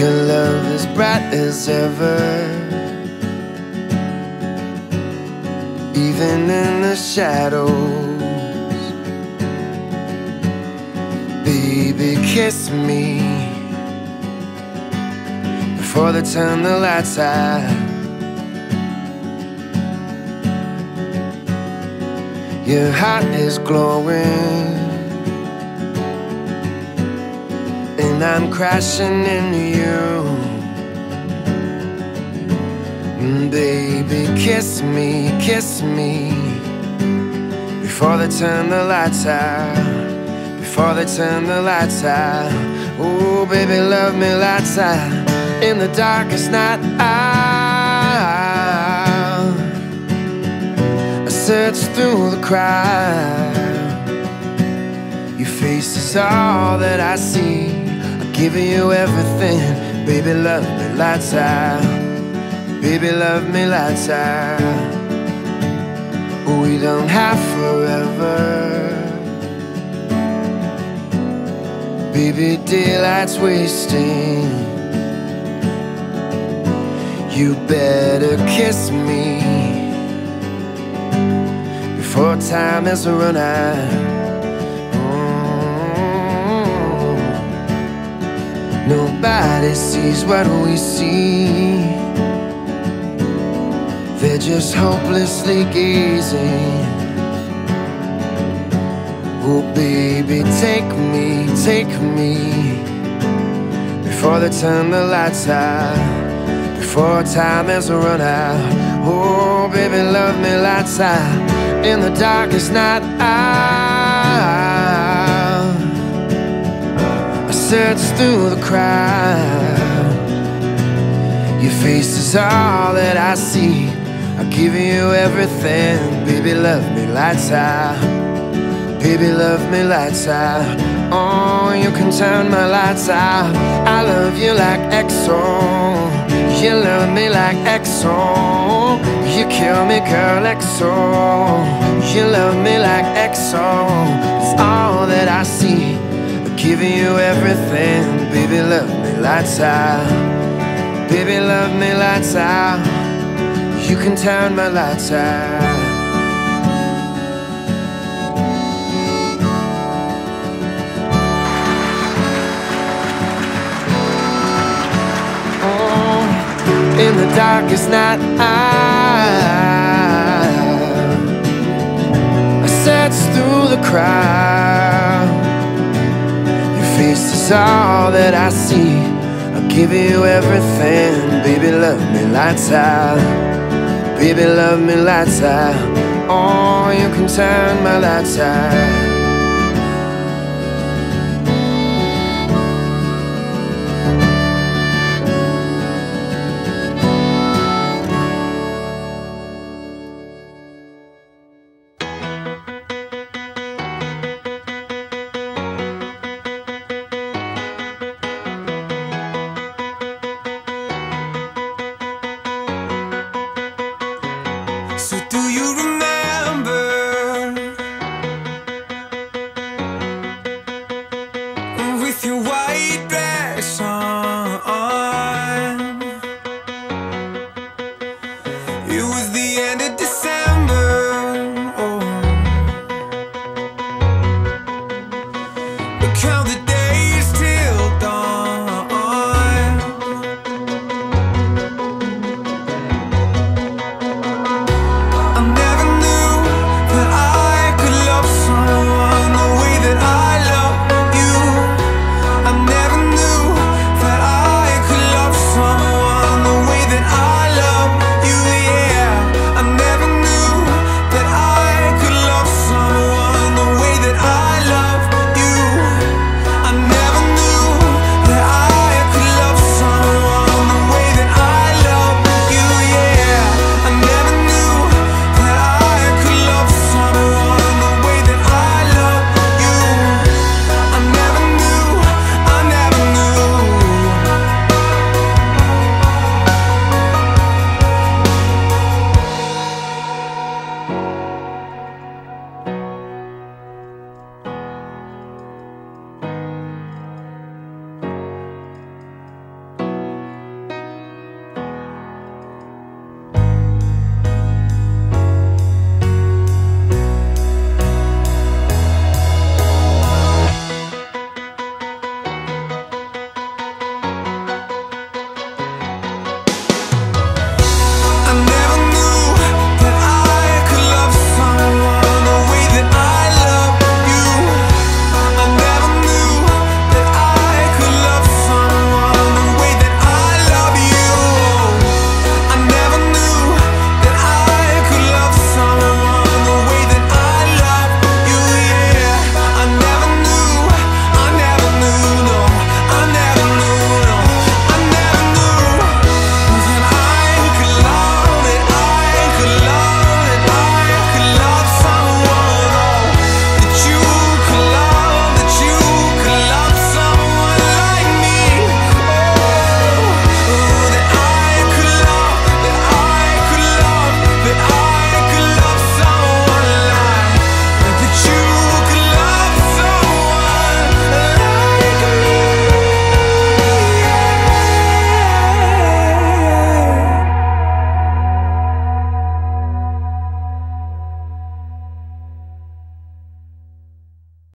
Your love is bright as ever, even in the shadows. Baby, kiss me before they turn the lights out. Your heart is glowing, and I'm crashing into you. Baby, kiss me before they turn the lights out, before they turn the lights out. Oh, baby, love me lights out in the darkest night. I search through the crowd, your face is all that I see. I give you everything, baby, love me lights out. Baby, love me lights out. We don't have forever, baby, daylight's wasting. You better kiss me before time has run out. Nobody sees what we see, they're just hopelessly gazing. Oh, baby, take me before they turn the lights out, before time has run out. Oh, baby, love me lights out in the darkest night. I search through the crowd, your face is all that I see. I give you everything, baby, love me lights out. Baby, love me lights out. Oh, you can turn my lights out. I love you like EXO, you love me like EXO. You kill me, girl, EXO. You love me like EXO. It's all that I see. I give you everything, baby, love me lights out. Baby, love me lights out. You can turn my lights out. In the darkest night, I search through the crowd, your face is all that I see. I'll give you everything, baby, love me lights out. Baby, love me lights out. Oh, you can turn my lights out.